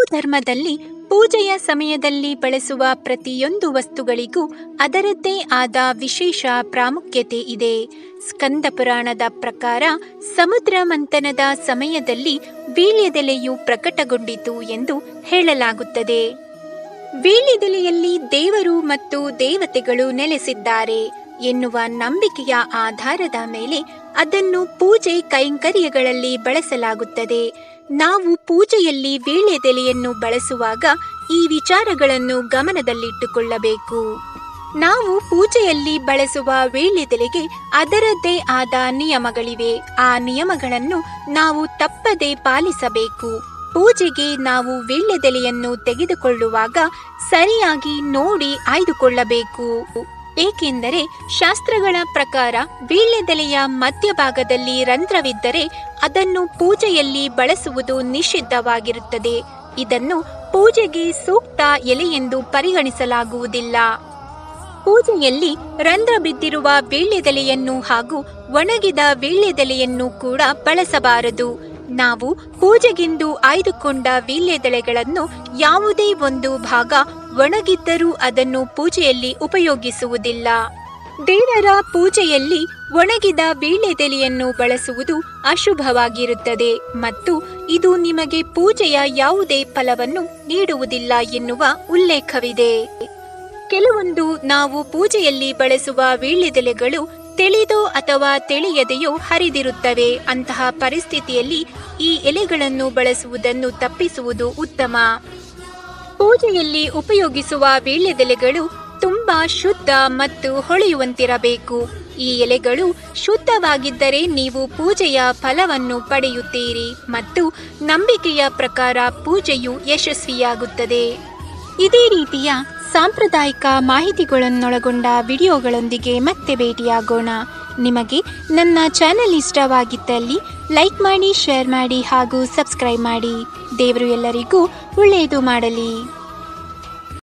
ಧರ್ಮದಲ್ಲಿ ಪೂಜೆಯ ಸಮಯದಲ್ಲಿ ಬಳಸುವ ಪ್ರತಿಯೊಂದು ವಸ್ತುಗಳಿಗೂ ಅದರದ್ದೇ ಆದ ವಿಶೇಷ ಪ್ರಾಮುಖ್ಯತೆ ಇದೆ. ಸ್ಕಂದ ಪುರಾಣದ ಪ್ರಕಾರ ಸಮುದ್ರ ಮಂಥನದ ಸಮಯದಲ್ಲಿ ವೀಳ್ಯದೆಲೆಯು ಪ್ರಕಟಗೊಂಡಿತು ಎಂದು ಹೇಳಲಾಗುತ್ತದೆ. ವೀಳ್ಯದೆಲೆಯಲ್ಲಿ ದೇವರು ಮತ್ತು ದೇವತೆಗಳು ನೆಲೆಸಿದ್ದಾರೆ ಎನ್ನುವ ನಂಬಿಕೆಯ ಆಧಾರದ ಮೇಲೆ ಅದನ್ನು ಪೂಜೆ ಕೈಂಕರ್ಯಗಳಲ್ಲಿ ಬಳಸಲಾಗುತ್ತದೆ. ನಾವು ಪೂಜೆಯಲ್ಲಿ ವೀಳ್ಯದೆಲೆಯನ್ನು ಬಳಸುವಾಗ ಈ ವಿಚಾರಗಳನ್ನು ಗಮನದಲ್ಲಿಟ್ಟುಕೊಳ್ಳಬೇಕು. ನಾವು ಪೂಜೆಯಲ್ಲಿ ಬಳಸುವ ವೀಳ್ಯದೆಲೆಗೆ ಅದರದ್ದೇ ಆದ ನಿಯಮಗಳಿವೆ. ಆ ನಿಯಮಗಳನ್ನು ನಾವು ತಪ್ಪದೆ ಪಾಲಿಸಬೇಕು. ಪೂಜೆಗೆ ನಾವು ವೀಳ್ಯದೆಲೆಯನ್ನು ತೆಗೆದುಕೊಳ್ಳುವಾಗ ಸರಿಯಾಗಿ ನೋಡಿ ಆಯ್ದುಕೊಳ್ಳಬೇಕು. ಏಕೆಂದರೆ ಶಾಸ್ತ್ರಗಳ ಪ್ರಕಾರ ವೀಳ್ಯದೆಲೆಯ ಮಧ್ಯಭಾಗದಲ್ಲಿ ರಂಧ್ರವಿದ್ದರೆ ಅದನ್ನು ಪೂಜೆಯಲ್ಲಿ ಬಳಸುವುದು ನಿಷಿದ್ಧವಾಗಿರುತ್ತದೆ. ಇದನ್ನು ಪೂಜೆಗೆ ಸೂಕ್ತ ಎಲೆಯೆಂದು ಪರಿಗಣಿಸಲಾಗುವುದಿಲ್ಲ. ಪೂಜೆಯಲ್ಲಿ ರಂಧ್ರ ಬಿದ್ದಿರುವ ವೀಳ್ಯದೆಲೆಯನ್ನು ಹಾಗೂ ಒಣಗಿದ ವೀಳ್ಯದೆಲೆಯನ್ನು ಕೂಡ ಬಳಸಬಾರದು. ನಾವು ಪೂಜೆಗೆಂದು ಆಯ್ದುಕೊಂಡ ವೀಳ್ಯದೆಲೆಗಳನ್ನು ಯಾವುದೇ ಒಂದು ಭಾಗ ಒಣಗಿದ್ದರೂ ಅದನ್ನು ಪೂಜೆಯಲ್ಲಿ ಉಪಯೋಗಿಸುವುದಿಲ್ಲ. ದೇವರ ಪೂಜೆಯಲ್ಲಿ ಒಣಗಿದ ವೀಳ್ಯದೆಲೆಯನ್ನು ಬಳಸುವುದು ಅಶುಭವಾಗಿರುತ್ತದೆ ಮತ್ತು ಇದು ನಿಮಗೆ ಪೂಜೆಯ ಯಾವುದೇ ಫಲವನ್ನು ನೀಡುವುದಿಲ್ಲ ಎನ್ನುವ ಉಲ್ಲೇಖವಿದೆ. ಕೆಲವೊಂದು ನಾವು ಪೂಜೆಯಲ್ಲಿ ಬಳಸುವ ವೀಳ್ಯದೆಲೆಗಳು ತಿಳಿದೋ ಅಥವಾ ತಿಳಿಯದೆಯೋ ಹರಿದಿರುತ್ತವೆ. ಅಂತಹ ಪರಿಸ್ಥಿತಿಯಲ್ಲಿ ಈ ಎಲೆಗಳನ್ನು ಬಳಸುವುದನ್ನು ತಪ್ಪಿಸುವುದು ಉತ್ತಮ. ಪೂಜೆಯಲ್ಲಿ ಉಪಯೋಗಿಸುವ ವೀಳ್ಯದೆಲೆಗಳು ತುಂಬಾ ಶುದ್ಧ ಮತ್ತು ಹೊಳೆಯುವಂತಿರಬೇಕು. ಈ ಎಲೆಗಳು ಶುದ್ಧವಾಗಿದ್ದರೆ ನೀವು ಪೂಜೆಯ ಫಲವನ್ನು ಪಡೆಯುತ್ತೀರಿ ಮತ್ತು ನಂಬಿಕೆಯ ಪ್ರಕಾರ ಪೂಜೆಯು ಯಶಸ್ವಿಯಾಗುತ್ತದೆ. ಇದೇ ರೀತಿಯ ಸಾಂಪ್ರದಾಯಿಕ ಮಾಹಿತಿಗಳನ್ನೊಳಗೊಂಡ ವಿಡಿಯೋಗಳೊಂದಿಗೆ ಮತ್ತೆ ಭೇಟಿಯಾಗೋಣ. ನಿಮಗೆ ನನ್ನ ಚಾನೆಲ್ ಇಷ್ಟವಾಗಿದ್ದಲ್ಲಿ ಲೈಕ್ ಮಾಡಿ, ಶೇರ್ ಮಾಡಿ ಹಾಗೂ ಸಬ್ಸ್ಕ್ರೈಬ್ ಮಾಡಿ. ದೇವರು ಎಲ್ಲರಿಗೂ ಒಳ್ಳೆಯದು ಮಾಡಲಿ.